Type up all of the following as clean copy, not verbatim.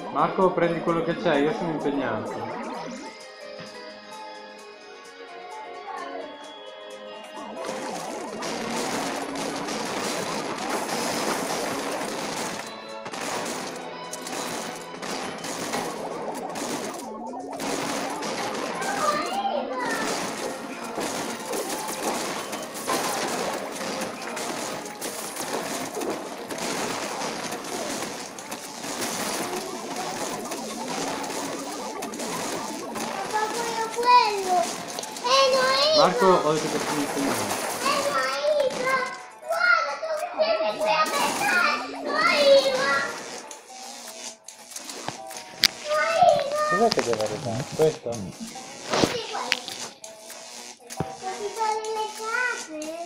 Marco, prendi quello che c'è, io sono impegnato. Marco, ho detto che sono impegnato. Guarda, tu sei a metà! Cos'è che deve arrivare? Questo? Sì, questo. Così sono le case.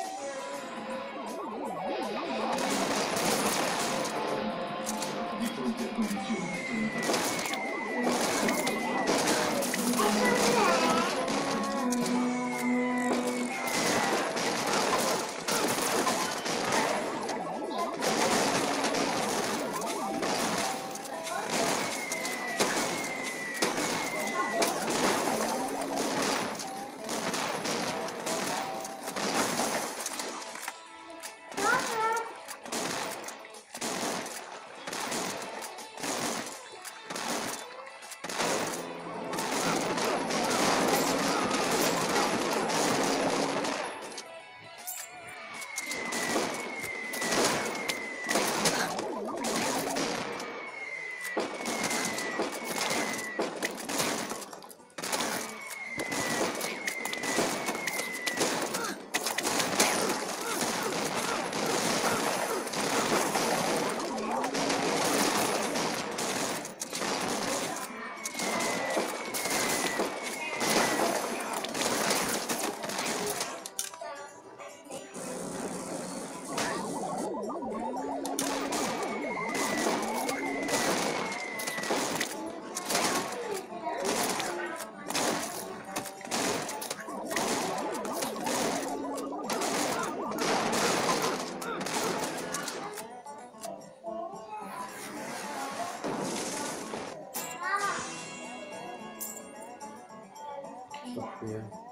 Sofia.